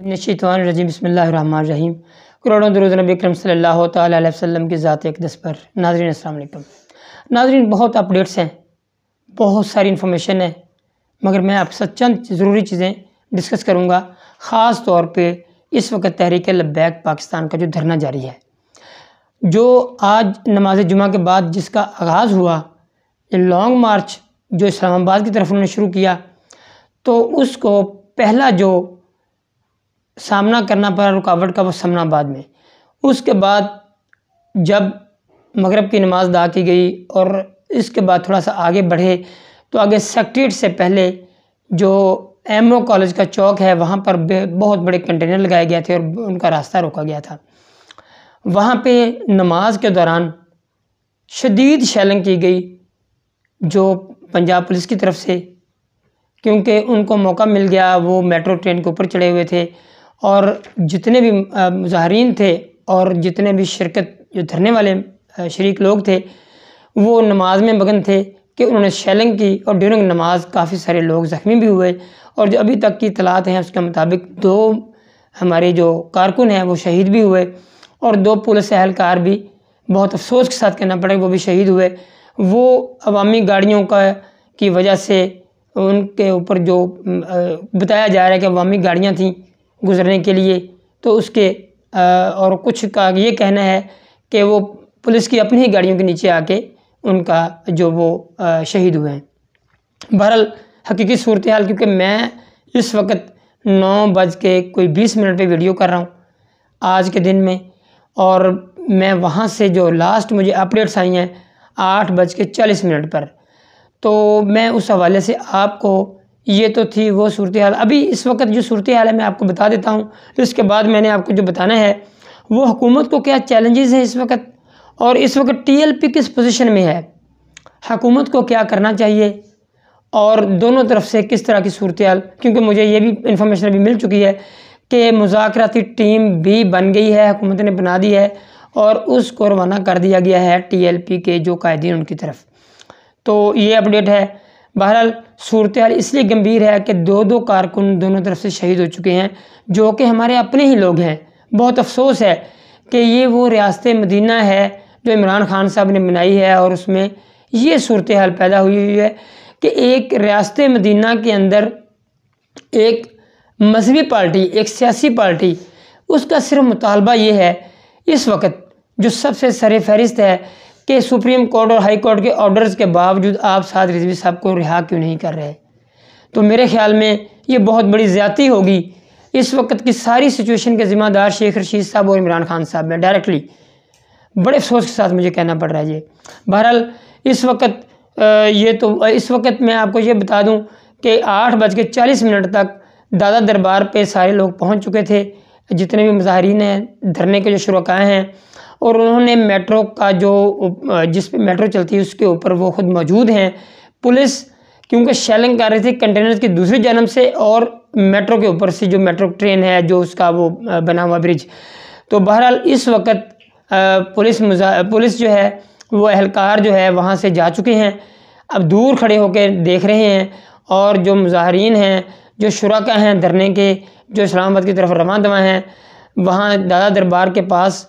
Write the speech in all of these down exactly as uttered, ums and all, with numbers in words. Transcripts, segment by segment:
रजीम बिस्मिल्लाहिर्रहमानिर्रहीम। करोड़ों दुरूद नबी अकरम सल्लल्लाहु तआला अलैहि वसल्लम की ज़ात अक़दस पर। नाज़रीन अस्सलाम वालेकुम। नाज़रीन बहुत अपडेट्स हैं, बहुत सारी इन्फॉर्मेशन है, मगर मैं आपके साथ चंद ज़रूरी चीज़ें डिस्कस करूँगा। ख़ास तौर पे इस वक्त तहरीक लब्बैक पाकिस्तान का जो धरना जारी है, जो आज नमाज जुमा के बाद जिसका आगाज़ हुआ, ये लॉन्ग मार्च जो इस्लामाबाद की तरफ उन्होंने शुरू किया, तो उसको पहला जो सामना करना पड़ा रुकावट का वो समनाबाद में। उसके बाद जब मगरिब की नमाज़ अदा की गई और इसके बाद थोड़ा सा आगे बढ़े तो आगे सेक्रेटरीट से पहले जो एमओ कॉलेज का चौक है वहाँ पर बहुत बड़े कंटेनर लगाए गए थे और उनका रास्ता रोका गया था। वहाँ पे नमाज के दौरान शदीद शेलिंग की गई जो पंजाब पुलिस की तरफ से, क्योंकि उनको मौका मिल गया, वो मेट्रो ट्रेन के ऊपर चढ़े हुए थे और जितने भी मुज़ाहिरीन थे और जितने भी शिरकत जो धरने वाले शरीक लोग थे वो नमाज में मगन थे कि उन्होंने शेलिंग की और ड्यूरिंग नमाज काफ़ी सारे लोग ज़ख्मी भी हुए। और जो अभी तक की इतलात हैं उसके मुताबिक दो हमारे जो कारकुन हैं वो शहीद भी हुए और दो पुलिस एहलकार भी बहुत अफसोस के साथ कहना पड़ेगा वो भी शहीद हुए। वो अवामी गाड़ियों का की वजह से उनके ऊपर जो बताया जा रहा है कि अवामी गाड़ियाँ थीं गुज़रने के लिए, तो उसके और कुछ का ये कहना है कि वो पुलिस की अपनी ही गाड़ियों के नीचे आके उनका जो वो शहीद हुए हैं। बहरहाल हकीकी सूरत हाल, क्योंकि मैं इस वक्त नौ बज के कोई बीस मिनट पे वीडियो कर रहा हूँ आज के दिन में, और मैं वहाँ से जो लास्ट मुझे अपडेट्स आई हैं आठ बज के चालीस मिनट पर, तो मैं उस हवाले से आपको ये तो थी वो सूरत हाल। अभी इस वक्त जो सूरत हाल है मैं आपको बता देता हूँ, तो इसके बाद मैंने आपको जो बताना है वो हुकूमत को क्या चैलेंजेस हैं इस वक्त, और इस वक्त टीएलपी किस पोजीशन में है, हुकूमत को क्या करना चाहिए और दोनों तरफ से किस तरह की सूरत हाल। क्योंकि मुझे ये भी इंफॉर्मेशन अभी मिल चुकी है कि मुज़ाकराती टीम भी बन गई है, हुकूमत ने बना दी है और उसको रवाना कर दिया गया है टीएलपी के जो कायदीन उनकी तरफ। तो ये अपडेट है। बहरहाल सूरत हाल इसलिए गंभीर है कि दो दो कारकुन दोनों तरफ से शहीद हो चुके हैं जो कि हमारे अपने ही लोग हैं। बहुत अफसोस है कि ये वो रियासत मदीना है जो इमरान खान साहब ने बनाई है और उसमें ये सूरत हाल पैदा हुई हुई है कि एक रियासत मदीना के अंदर एक मजहबी पार्टी, एक सियासी पार्टी, उसका सिर्फ मुतालबा ये है इस वक्त जो सबसे सर फहरिस्त है कि सुप्रीम कोर्ट और हाई कोर्ट के ऑर्डर्स के बावजूद आप साद रिजवी साहब को रिहा क्यों नहीं कर रहे। तो मेरे ख्याल में ये बहुत बड़ी ज़्यादती होगी। इस वक्त की सारी सिचुएशन के ज़िम्मेदार शेख रशीद साहब और इमरान खान साहब हैं डायरेक्टली। बड़े अफसोस के साथ मुझे कहना पड़ रहा है ये। बहरहाल इस वक्त ये तो इस वक्त मैं आपको ये बता दूं कि आठ बज के चालीस मिनट तक दादा दरबार पे सारे लोग पहुंच चुके थे, जितने भी मुज़ाहिरीन हैं, धरने के जो शुरकाए हैं, और उन्होंने मेट्रो का जो जिस पे मेट्रो चलती है उसके ऊपर वो खुद मौजूद हैं। पुलिस क्योंकि शेलिंग कर रही थी कंटेनर की दूसरी जानब से और मेट्रो के ऊपर से जो मेट्रो ट्रेन है जो उसका वो बना हुआ ब्रिज। तो बहरहाल इस वक्त पुलिस पुलिस जो है वो एहलकार जो है वहाँ से जा चुके हैं, अब दूर खड़े होकर देख रहे हैं और जो मुज़ाहिरीन हैं, जो शुरका हैं धरने के, जो इस्लामाबाद की तरफ रवां दवा हैं, वहाँ दादा दरबार के पास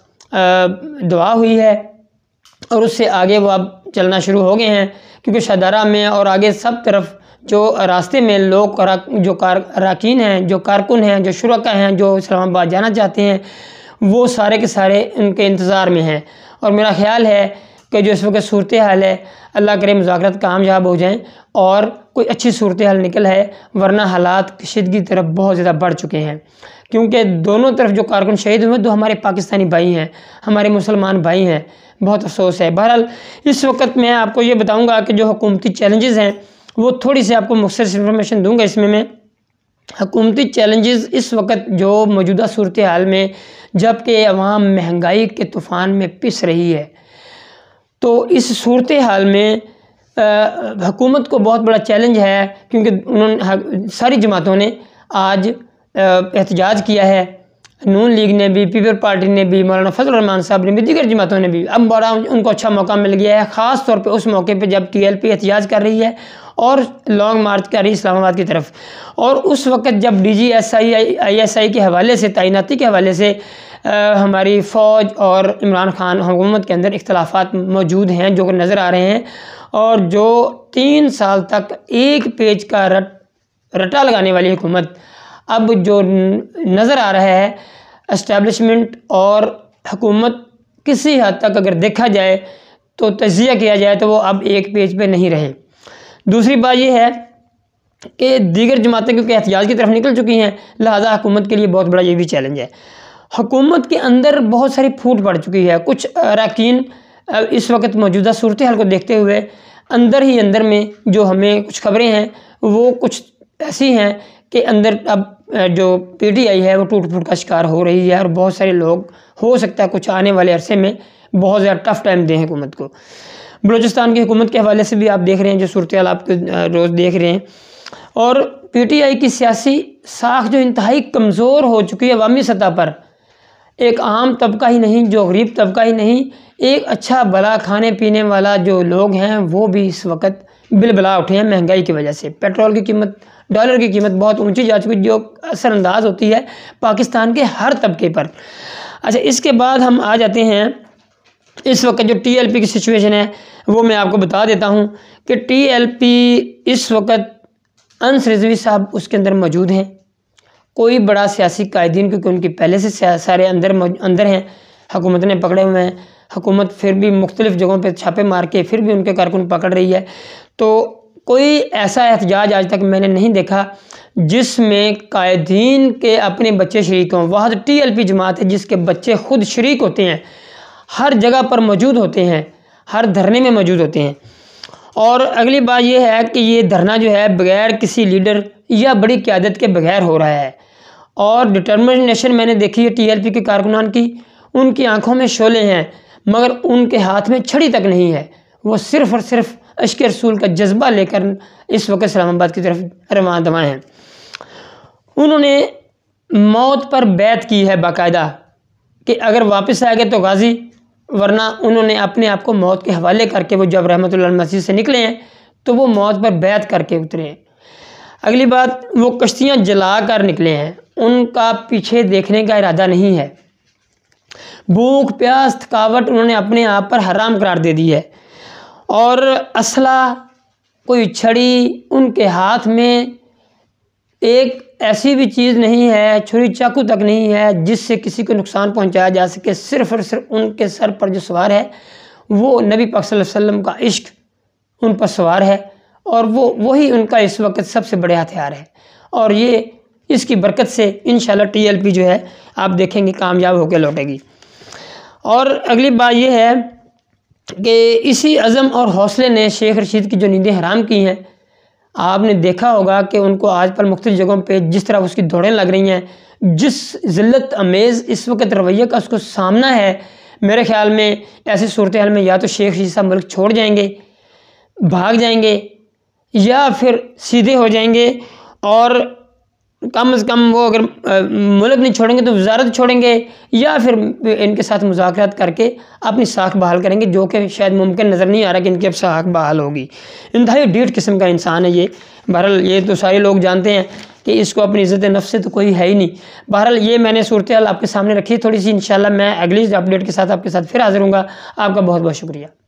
दुआ हुई है और उससे आगे वो अब चलना शुरू हो गए हैं। क्योंकि शदारा में और आगे सब तरफ जो रास्ते में लोग जो कार अरकान हैं, जो कारकुन हैं, जो शुरका हैं, जो इस्लामाबाद जाना चाहते हैं, वो सारे के सारे उनके इंतज़ार में हैं। और मेरा ख्याल है कि जो इस वक्त सूरत हाल है, अल्लाह करे मुज़ाकरात कामयाब हो जाएं और कोई अच्छी सूरत हाल निकल है, वरना हालात कशीदगी की तरफ बहुत ज़्यादा बढ़ चुके हैं। क्योंकि दोनों तरफ जो कारकुन शहीद हुए दो हमारे पाकिस्तानी भाई हैं, हमारे मुसलमान भाई हैं। बहुत अफसोस है। बहरहाल इस वक्त मैं आपको ये बताऊँगा कि जो हुकूमती चैलेंजेस हैं वो थोड़ी सी आपको मुख्तसर इन्फॉर्मेशन दूँगा इसमें मैं। हुकूमती चैलेंजेस इस वक्त जो मौजूदा सूरत हाल में, जबकि अवाम महंगाई के तूफ़ान में पिस रही है, तो इस सूरत हाल में हुकूमत को बहुत बड़ा चैलेंज है। क्योंकि उन्होंने सारी जमातों ने आज एहतजाज किया है नून लीग ने भी, पीपल पार्टी ने भी, मौलाना फजल रहमान साहब ने भी, दीगर जमातों ने भी, अब बड़ा उनको अच्छा मौका मिल गया है, ख़ास तौर पे उस मौके पे जब टीएलपी एहतिजाज कर रही है और लॉन्ग मार्च कर रही है इस्लामाबाद की तरफ। और उस वक्त जब डीजीएसआई आईएसआई के हवाले से, तैनाती के हवाले से आ, हमारी फ़ौज और इमरान खान हुकूमत के अंदर इख्तलाफात मौजूद हैं जो कि नज़र आ रहे हैं, और जो तीन साल तक एक पेज का रट रटा लगाने वाली हुकूमत, अब जो नज़र आ रहा है एस्टेब्लिशमेंट और हुकूमत किसी हद तक अगर देखा जाए तो तजिया किया जाए तो वो अब एक पेज पे नहीं रहे। दूसरी बात ये है कि दीगर जमातें क्योंकि एहतिजाज की तरफ निकल चुकी हैं, लिहाजा हुकूमत के लिए बहुत बड़ा ये भी चैलेंज है। हुकूमत के अंदर बहुत सारी फूट पड़ चुकी है। कुछ अरकान इस वक्त मौजूदा सूरत हाल को देखते हुए अंदर ही अंदर में जो हमें कुछ खबरें हैं वो कुछ ऐसी हैं कि अंदर अब जो पीटीआई है वो टूट फूट का शिकार हो रही है, और बहुत सारे लोग हो सकता है कुछ आने वाले अरसे में बहुत ज़्यादा टफ टाइम दें हुकूमत को। बलूचिस्तान की हुकूमत के हवाले से भी आप देख रहे हैं जो सूरत हाल आप रोज़ देख रहे हैं, और पीटीआई की सियासी साख जो इंतहाई कमज़ोर हो चुकी है अवामी सतह पर। एक आम तबका ही नहीं, जो गरीब तबका ही नहीं, एक अच्छा भला खाने पीने वाला जो लोग हैं वो भी इस वक्त बिलबिला उठे हैं महंगाई की वजह से। पेट्रोल की कीमत, डॉलर की कीमत बहुत ऊंची जा चुकी, जो असरअंदाज होती है पाकिस्तान के हर तबके पर। अच्छा, इसके बाद हम आ जाते हैं इस वक्त जो टीएलपी की सिचुएशन है वो मैं आपको बता देता हूँ कि टीएलपी इस वक्त साद रिजवी साहब उसके अंदर मौजूद हैं। कोई बड़ा सियासी कायदीन, क्योंकि उनकी पहले से सारे अंदर अंदर हैं, हुकूमत ने पकड़े हुए हैं, हुकूमत फिर भी मुख्तलिफ़ जगहों पे छापे मार के फिर भी उनके कारकुन पकड़ रही है। तो कोई ऐसा एहतजाज आज तक मैंने नहीं देखा जिसमें कायदीन के अपने बच्चे शरीक हों। वह टीएलपी जमात है जिसके बच्चे खुद शरीक होते हैं, हर जगह पर मौजूद होते हैं, हर धरने में मौजूद होते हैं। और अगली बात यह है कि ये धरना जो है बग़ैर किसी लीडर या बड़ी क़यादत के बगैर हो रहा है, और डिटर्मिनेशन मैंने देखी है टीएलपी के कारकुनान की। उनकी आंखों में शोले हैं मगर उनके हाथ में छड़ी तक नहीं है। वो सिर्फ़ और सिर्फ अश्क रसूल का जज्बा लेकर इस वक्त इस्लामाबाद की तरफ रवाना दवा हैं। उन्होंने मौत पर बैत की है बाकायदा कि अगर वापस आ गए तो गाजी, वरना उन्होंने अपने आप को मौत के हवाले करके, वो जब रहमतुल्लाह मस्जिद से निकले हैं तो वो मौत पर बैत करके उतरे हैं। अगली बात, वो कश्तियाँ जला कर निकले हैं, उनका पीछे देखने का इरादा नहीं है। भूख प्यास थकावट उन्होंने अपने आप पर हराम करार दे दी है, और असला कोई छड़ी उनके हाथ में एक ऐसी भी चीज़ नहीं है, छुरी चाकू तक नहीं है जिससे किसी को नुकसान पहुंचाया जा सके। सिर्फ़ और सिर्फ उनके सर पर जो सवार है वो नबी पाक सल्लल्लाहु अलैहि वसल्लम का इश्क उन पर सवार है, और वो वही उनका इस वक्त सबसे बड़े हथियार है। और ये इसकी बरकत से इंशाल्लाह टीएलपी जो है आप देखेंगे कामयाब होकर लौटेगी। और अगली बात ये है कि इसी अज़म और हौसले ने शेख रशीद की जो नींदें हराम की हैं, आपने देखा होगा कि उनको आज पर मुख्तलिफ जगहों पे जिस तरह उसकी दौड़ें लग रही हैं, जिस ज़िल्लत अमेज़ इस वक्त रवैये का उसको सामना है, मेरे ख़्याल में ऐसी सूरत हाल में या तो शेख रशीद साहब मुल्क छोड़ जाएंगे, भाग जाएंगे, या फिर सीधे हो जाएंगे, और कम अज़ कम वो अगर मुल्क नहीं छोड़ेंगे तो वजारत छोड़ेंगे, या फिर इनके साथ मुज़ाकरात करके अपनी साख बहाल करेंगे, जो कि शायद मुमकिन नज़र नहीं आ रहा कि इनकी अब साख बहाल होगी। इंतहाई ढीठ किस्म का इंसान है ये। बहरहाल ये तो सारे लोग जानते हैं कि इसको अपनी इज़्ज़त नफ्स से तो कोई है ही नहीं। बहरहाल ये मैंने सूरत हाल आपके सामने रखी थोड़ी सी। इंशाल्लाह मैं अगली अपडेट के साथ आपके साथ फिर हाज़िर हूँगा। आपका बहुत बहुत शुक्रिया।